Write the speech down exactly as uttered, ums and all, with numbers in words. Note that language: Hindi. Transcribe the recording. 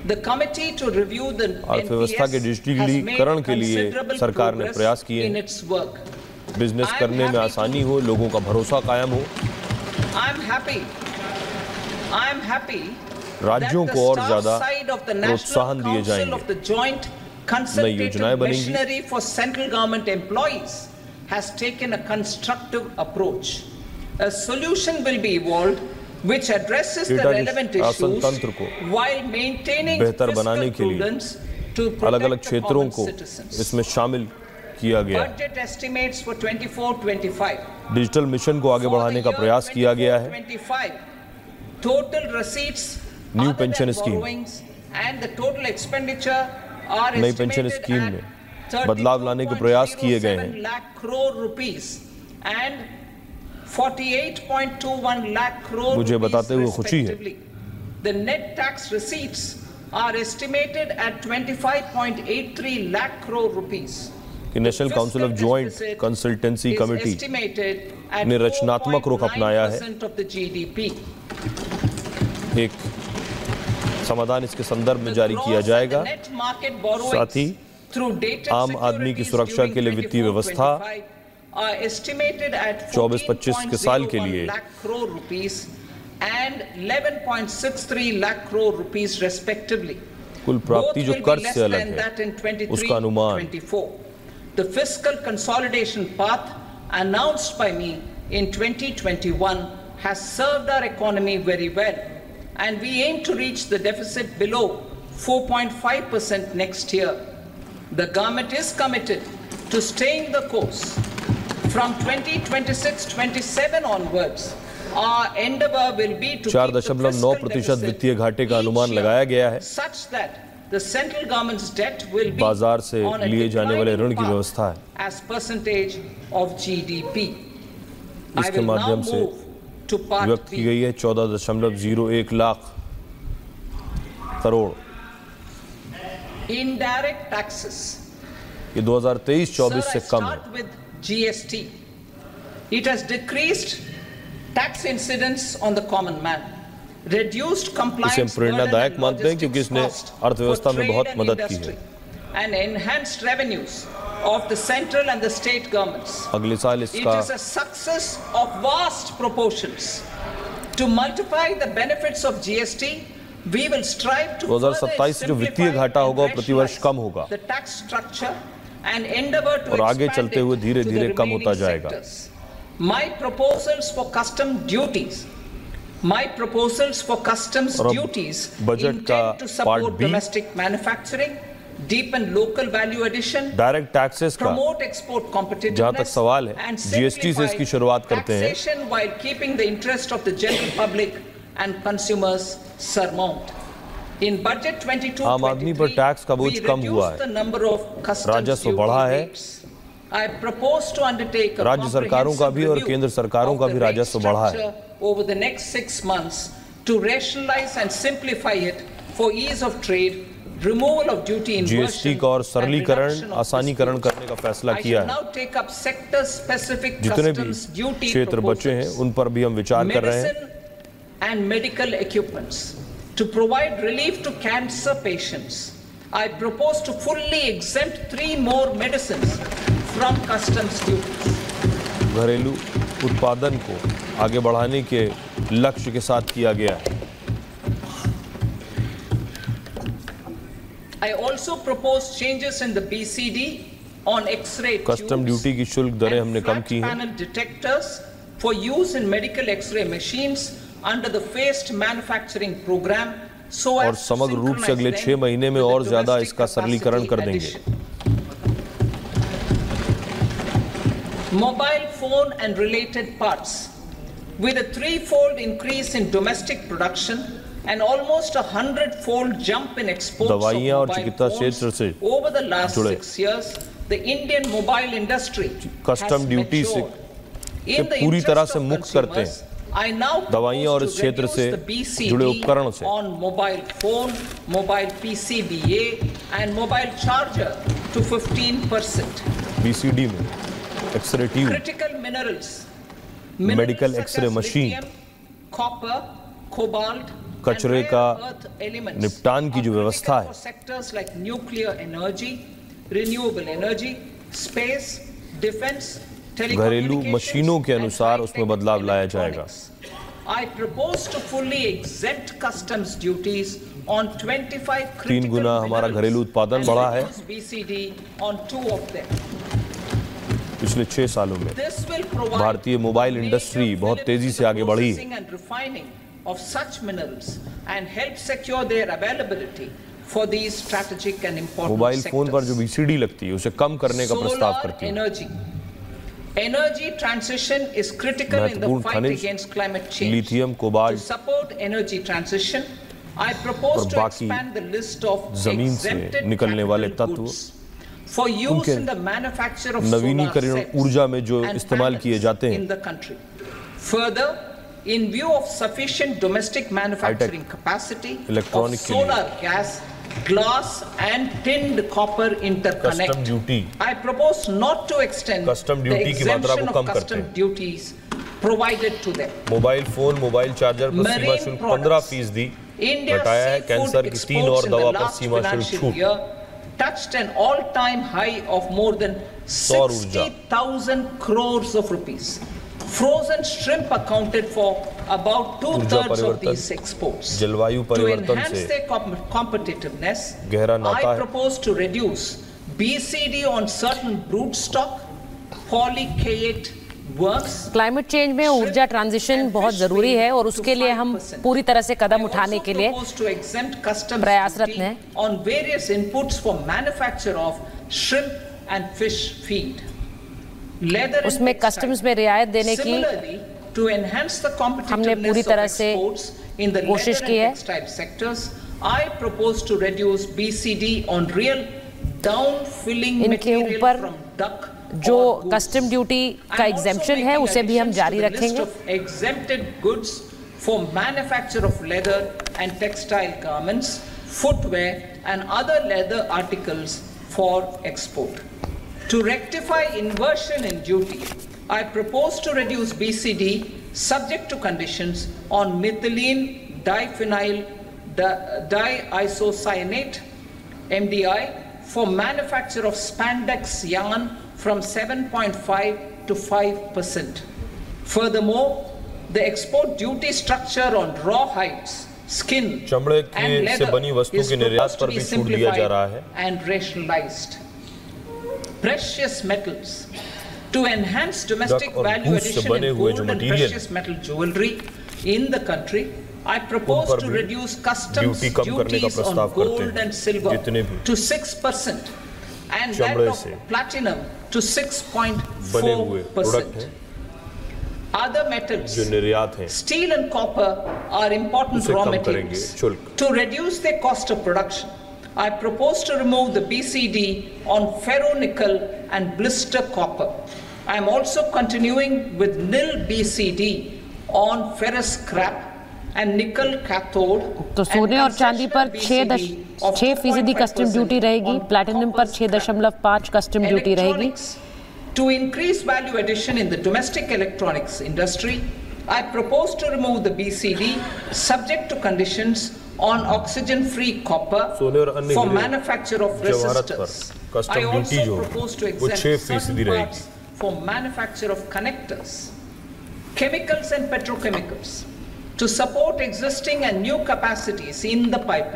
The committee to review the अर्थव्यवस्था के डिजिटलीकरण के लिए सरकार ने प्रयास किए हैं। बिजनेस करने में आसानी हो, लोगों का भरोसा कायम हो। राज्यों को और ज्यादा प्रोत्साहन दिए जाएंगे। नई योजनाएं बनेंगी। has taken a constructive approach. A solution will be evolved which addresses the relevant issues while maintaining बेहतर बनाने के लिए अलग-अलग क्षेत्रों को इसमें शामिल किया गया है। Budget estimates for twenty-four twenty-five. Digital mission को आगे बढ़ाने का प्रयास किया गया है। Total receipts, new pension scheme, and the total expenditure are नई पेंशन स्कीम में बदलाव लाने के प्रयास किए गए हैं। Lakh crore rupees and forty-eight point two one lakh crore मुझे बताते हुए खुशी है। The net tax receipts are estimated at twenty-five point eight three lakh crore rupees. कि national council of joint consultancy committee ने रचनात्मक रुख अपनाया है। एक समाधान इसके संदर्भ में जारी किया जाएगा। साथ ही आम आदमी की सुरक्षा के लिए वित्तीय व्यवस्था चौबीस पच्चीस के साल के लिए कुल प्राप्ति जो कर्ज से अलग है उसका अनुमान। The fiscal consolidation path announced by me in twenty twenty-one has served our economy very well, and we aim to reach the deficit below four point five percent next year. The government is committed to staying the course. From twenty twenty-six twenty-seven onwards, our endeavor will be to चार दशमलव नौ प्रतिशत वित्तीय घाटे का अनुमान लगाया गया है। such that the central government's debt will be बाजार से लिए जाने वाले ऋण की व्यवस्था है as percentage of G D P. इसके माध्यम से व्यक्त की गई है चौदह दशमलव जीरो एक लाख करोड़। Indirect taxes. ये दो हज़ार तेईस चौबीस से कम है। G S T. It has decreased tax incidence on the common man. Reduced compliance इसे प्रेरणादायक मानते हैं क्योंकि इसने अर्थव्यवस्था में बहुत मदद की है। And enhanced revenues of the central and the state governments. अगले साल इसका It is a success of vast proportions. To multiply the benefits of G S T, we will strive to दो हज़ार सत्ताईस से जो वित्तीय घाटा होगा वो प्रतिवर्ष कम होगा the tax structure and endeavor to और आगे चलते हुए धीरे-धीरे कम होता जाएगा। My proposals for custom duties My proposals for customs duties intend to support domestic manufacturing, deepen local value addition, direct taxes का promote export competitiveness, जहाँ तक सवाल है and G S T से इसकी शुरुआत करते हैं taxation while keeping the interest of the general public and consumers surmount. In budget twenty-two आम आदमी पर टैक्स का बोझ कम हुआ है, राजस्व बढ़ा है। राज्य सरकारों का भी और केंद्र सरकारों का भी राजस्व बढ़ा है। Over the next six months to rationalize and simplify it for ease of trade, removal of duty inversion, G S T का और सरलीकरण, आसानीकरण करने का फैसला किया है। जितने भी क्षेत्र बचे हैं उन पर भी हम विचार कर रहे हैं। And medical equipments to provide relief to cancer patients. I propose to fully exempt three more medicines from customs duties. घरेलू उत्पादन को आगे बढ़ाने के लक्ष्य के साथ किया गया है। I also propose changes in the B C D on X-ray tubes custom duty की शुल्क दरें हमने कम की हैं। panel detectors for use in medical X-ray machines under the phased manufacturing program so as और समग्र रूप से अगले छह महीने में और ज्यादा इसका सरलीकरण कर देंगे। Mobile phone and related parts. With a threefold increase in domestic production and almost a hundred-fold jump in exports of mobile phones over the last six years, the Indian mobile industry custom duty से पूरी तरह से मुक्त करते हैं दवाइयां और इस क्षेत्र से जुड़े उपकरण से on mobile phone, mobile P C B A and mobile charger to fifteen percent. B C D में X-ray tube, critical minerals, medical X-ray machine, copper, cobalt, कचरे का निपटान की जो व्यवस्था है, sectors like nuclear energy, renewable energy, space, defence, घरेलू मशीनों के अनुसार उसमें बदलाव लाया जाएगा। I propose to fully exempt customs duties on twenty-five तीन गुना हमारा घरेलू उत्पादन बढ़ा है B C D on two of them. पिछले छह सालों में भारतीय मोबाइल इंडस्ट्री बहुत तेजी से आगे बढ़ी है। Of such minerals and help secure their availability for these strategic and important mobile sectors. Phone पर जो बीसीडी लगती है उसे कम करने का प्रस्ताव करती है। Energy. Energy transition is critical in the fight against climate change. Lithium, cobalt, to support energy transition, I propose to expand the list of exempted निकलने वाले तत्व for use in the manufacture of नवीनीकरण ऊर्जा में जो इस्तेमाल किए जाते हैं। in the country. Further, in view of sufficient domestic manufacturing capacity of solar gas, glass and tinned copper interconnect, duty. I propose not to extend custom duty the exemption of custom duties provided to them. Mobile phone, mobile charger पर सीमा शुल्क पंद्रह फीसदी घटाया है। कैंसर की तीन और दवा पर सीमा शुल्क छूट। Touched an all-time high of more than sixty thousand crores of rupees. Frozen shrimp accounted for about two-thirds of these exports. जलवायु परिवर्तन to enhance their competitiveness, I propose to reduce B C D on certain broodstock, polychaete worms. Climate change में ऊर्जा ट्रांजिशन बहुत जरूरी है और उसके लिए हम पूरी तरह से कदम उठाने के लिए प्रयासरत हैं। On various inputs for manufacture of shrimp and fish feed. उसमें कस्टम्स में रियायत देने की हमने पूरी तरह से कोशिश की है। इनके ऊपर जो कस्टम ड्यूटी का एग्जेम्पशन है उसे भी हम जारी रखेंगे। for manufacture of leather and textile garments, footwear and other leather articles for export. To rectify inversion in duty, I propose to reduce B C D subject to conditions on methylene diphenyl diisocyanate M D I for manufacture of spandex yarn from seven point five to five percent. Furthermore, the export duty structure on raw hides, skin and leather is supposed to be simplified and rationalized. Precious metals. To enhance domestic value addition in gold and precious metal jewelry in the country, I propose to reduce customs duties on gold and silver to six percent and that of platinum to six point four percent. Other metals, steel and copper are important raw materials. To reduce their cost of production, I propose to remove the B C D on ferronickel and blister copper. I am also continuing with nil B C D on ferrous scrap and nickel cathode. तो सोने और चांदी पर छह दश छह फीसदी कस्टम ड्यूटी रहेगी, प्लैटिनम पर छह दशमलव पाँच कस्टम ड्यूटी रहेगी। To increase value addition in the domestic electronics industry, I propose to remove the B C D subject to conditions on oxygen-free copper for manufacture of resistors. I also propose to exempt certain parts for manufacture of connectors, chemicals and petrochemicals to support existing and new capacities in the pipeline.